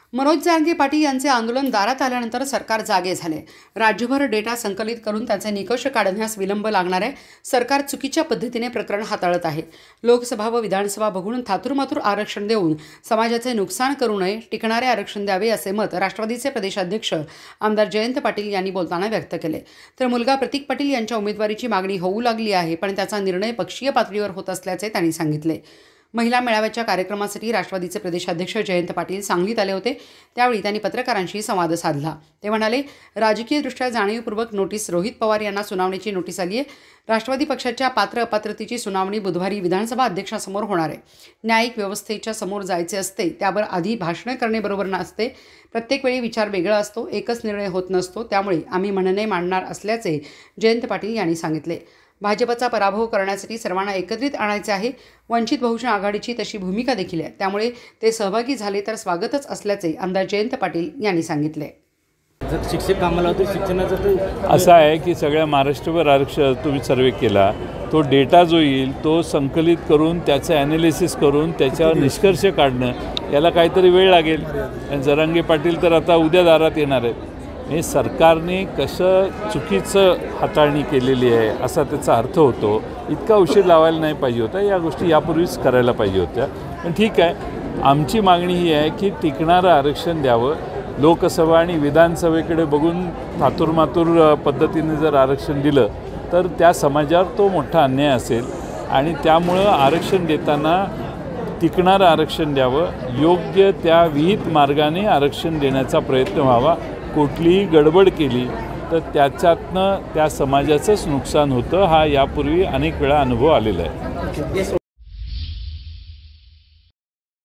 मनोज जरांगे पाटील यांचे आंदोलन दारात आल्यानंतर सरकार जागे झाले। राज्यभर डेटा संकलित करून त्याचे निकष काढण्यास विलंब लागणार आहे। सरकार चुकीच्या पद्धतीने प्रकरण हाताळत आहे। लोकसभा व विधानसभा बघून थातुरमातुर आरक्षण देऊन समाजाचे नुकसान करू नये, टिकणारे आरक्षण द्यावे असे मत राष्ट्रवादीचे प्रदेशाध्यक्ष आमदार जयंत पाटील यांनी बोलताना व्यक्त केले। तर मुलगा प्रतीक पाटील यांच्या उमेदवारीची मागणी होऊ लागली आहे, पण त्याचा निर्णय पक्षीय पातळीवर होत असल्याचे त्यांनी सांगितले। महिला मेळाव्याच्या कार्यक्रमासाठी राष्ट्रवादीचे प्रदेशाध्यक्ष जयंत पाटील सांगलीत आले होते। त्यावेळी त्यांनी पत्रकारांशी संवाद साधला। ते म्हणाले, राजकीयदृष्ट्या जाणीवपूर्वक नोटीस रोहित पवार यांना सुनावणीची नोटीस आली आहे। राष्ट्रवादी पक्षाच्या पात्र अपात्रतेची सुनावणी बुधवारी विधानसभा अध्यक्षासमोर होणार आहे। न्यायिक व्यवस्थेच्या समोर जायचे असते, त्यावर आधी भाषण करणे बरोबर नसते। प्रत्येक वेळी विचार वेगळा असतो, एकच निर्णय होत नसतो। त्यामुळे आम्ही म्हणणे मांडणार असल्याचे जयंत पाटील यांनी सांगितले। भाजपचा पराभव करण्यासाठी सर्वांना एकत्रित आणायचे आहे। वंचित बहुजन आघाडीची तशी भूमिका देखील आहे, त्यामुळे ते सहभागी झाले तर स्वागतच असल्याचे आमदार जयंत पाटील यांनी सांगितले। जर शिक्षक कामाला होते शिक्षणाचं असं आहे की सगळ्या महाराष्ट्रभर आरक्षण तुम्ही सर्वे केला, तो डेटा जो येईल तो संकलित करून त्याचं ॲनालिसिस करून त्याच्यावर निष्कर्ष काढणं याला काहीतरी वेळ लागेल। आणि जरांगे पाटील तर आता उद्या दारात येणार आहेत। हे सरकारने कसं चुकीचं हाताळणी केलेली आहे असा त्याचा अर्थ होतो। इतका उशीर लावायला नाही पाहिजे होता, या गोष्टी यापूर्वीच करायला पाहिजे होत्या। पण ठीक आहे, आमची मागणी ही आहे की टिकणारं आरक्षण द्यावं। लोकसभा आणि विधानसभेकडे बघून थातुरमातुर पद्धतीने जर आरक्षण दिलं तर त्या समाजावर तो मोठा अन्याय असेल आणि त्यामुळं आरक्षण देताना टिकणारं आरक्षण द्यावं, योग्य त्या विहित मार्गाने आरक्षण देण्याचा प्रयत्न व्हावा। कुठलीही गडबड केली तर त्याच्यातनं त्या समाजाचंच नुकसान होतं, हा यापूर्वी अनेक वेळा अनुभव आलेला आहे।